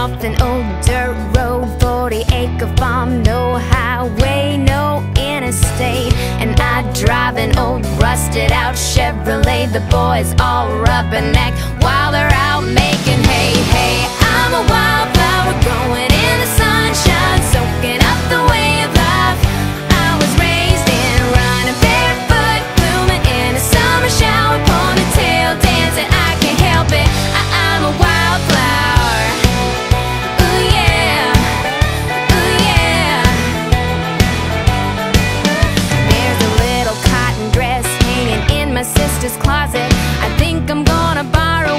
off an old dirt road, 40-acre farm, no highway, no interstate. And I drive an old rusted out Chevrolet. The boys all rubberneck while they're out making hay. Hey, I'm a wildflower growing in the sunshine, soaking up the way of life. I was raised in, running barefoot, blooming in a summer shower, ponytail dancing, I can't help it. I'm a wildflower. Ooh yeah, ooh yeah. There's a little cotton dress hanging in my sister's closet. I think I'm gonna borrow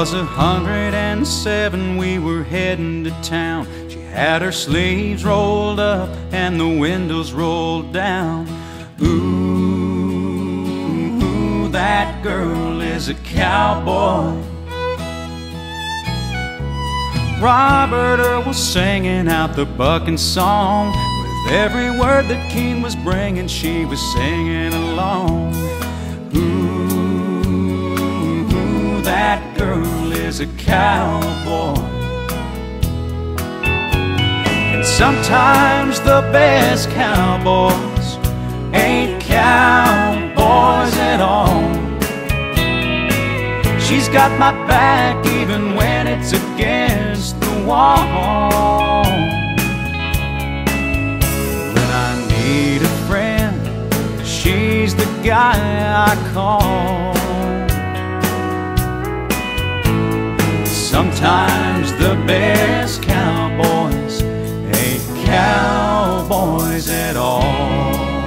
was 107, we were heading to town. She had her sleeves rolled up and the windows rolled down. Ooh, that girl is a cowboy. Robert Earl was singing out the bucking song. With every word that Keene was bringing, she was singing along. Ooh, that girl is a cowboy. And sometimes the best cowboys ain't cowboys at all. She's got my back even when it's against the wall. When I need a friend, she's the guy I call. Sometimes the best cowboys ain't cowboys at all.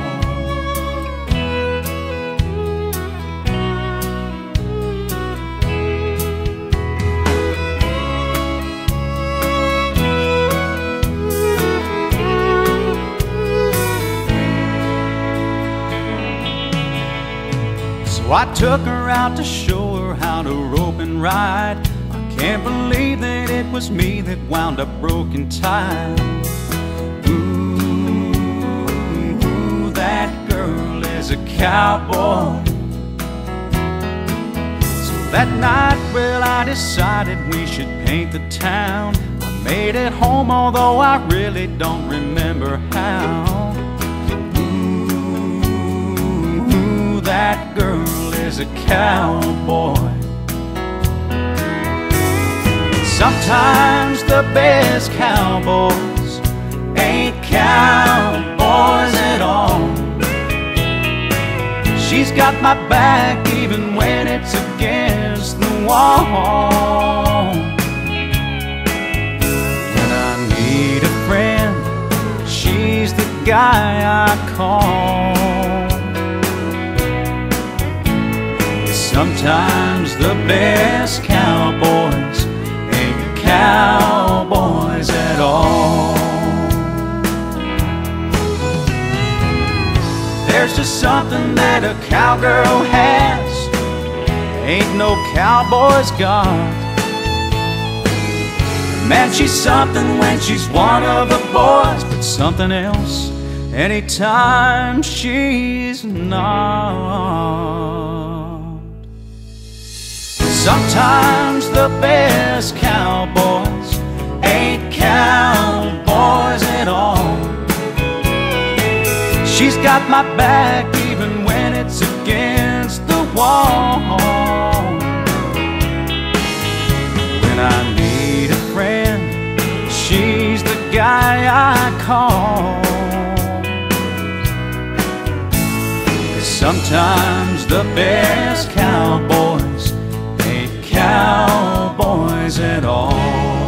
So I took her out to show her how to rope and ride. I can't believe that it was me that wound up broken tied. Ooh, that girl is a cowboy. So that night, well, I decided we should paint the town. I made it home, although I really don't remember how. That girl is a cowboy. Sometimes the best cowboys ain't cowboys at all. She's got my back even when it's against the wall. When I need a friend, she's the guy I call. Sometimes the best cowboys ain't cowboys at all. There's just something that a cowgirl has ain't no cowboy's got. Man, she's something when she's one of the boys, but something else anytime she's not. Sometimes the best cowboys ain't cowboys at all. She's got my back even when it's against the wall. When I need a friend, she's the guy I call. 'Cause sometimes the best cowboys ain't cowboys at all.